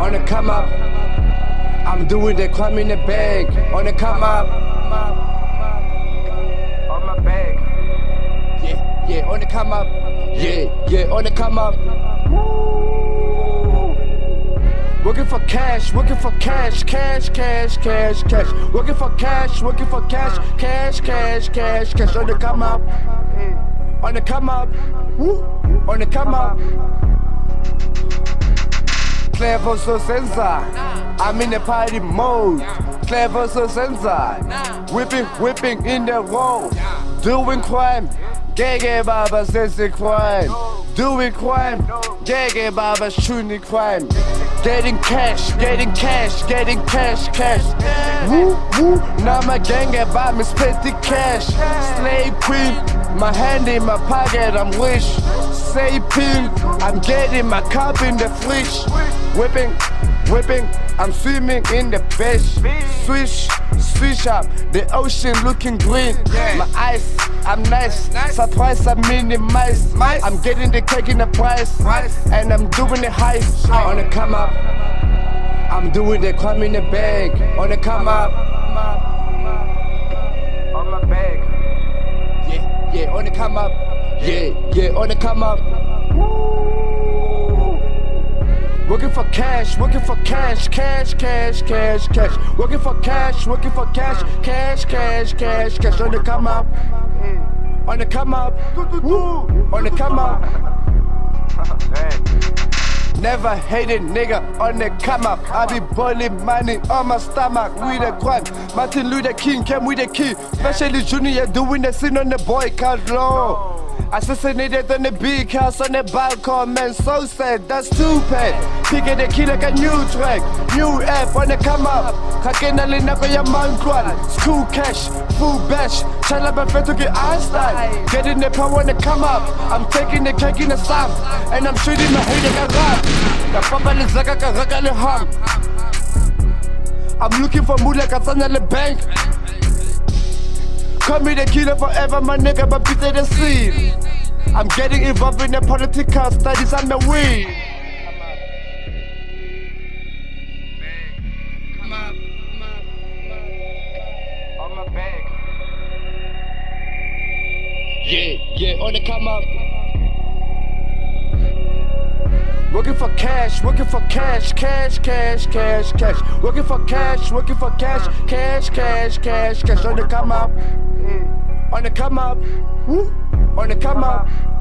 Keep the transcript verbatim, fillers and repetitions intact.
on the come up. I'm doing the crime in the bank, on the come up. On my bag. Yeah, yeah, on the come up. Yeah, yeah, on the come up. Working for cash, working for cash, cash, cash, cash, cash. Working for cash, working for cash, cash, cash, cash, cash. On the come up, on the come up, woo, on the come up. Clever so sensor, I'm in the party mode. Clever so sensor, whipping, whipping in the road, doing crime. Gege Baba says the crime, doing crime. Gege Baba shooting crime. Getting cash, getting cash, getting cash, cash. Woo, woo, now my gang about me spend the cash. Slave queen, my hand in my pocket, I'm wish. Say pin, I'm getting my cup in the flesh. Whipping, whipping, I'm swimming in the fish. Swish, swish up, the ocean looking green. My eyes, I'm nice, surprise, I minimize. I'm getting the cake in the price, and I'm doing the heist. On the come up, I'm doing the crime in the bag. On the come up, on my bag. Yeah, yeah, on the come up. Yeah, yeah, on the come up. Working for cash, working for cash, cash, cash, cash, cash. Working for cash, working for cash, cash, cash, cash, cash. On the come up, on the come up, woo, on the come up. Never hated nigga on the come up. I be boiling money on my stomach with a crime. Martin Luther King came with a key. Especially Junior doing the scene on the boycott law. Assassinated on the big house on the balcony, man, so sad, that's stupid. Picking the key like a new track, new app on the come up. Kakena linako ya mankwan, school cash, full bash. Chala bafeto ki Einstein, getting the power on the come up. I'm taking the cake in the slam, and I'm shooting my head like a rap. The papa is like a karaka le ham. I'm looking for mood like a son at the bank. Call me the killer forever, my nigga, but beat the scene. I'm getting involved in the political studies, I'm the weed. Come up, come up, come up. On my bag. Yeah, yeah, on the come up. Working for cash, working for cash, cash, cash, cash, cash. Working for cash, working for cash, cash, cash, cash, cash. On the come up, on the come up, woo, on the come up.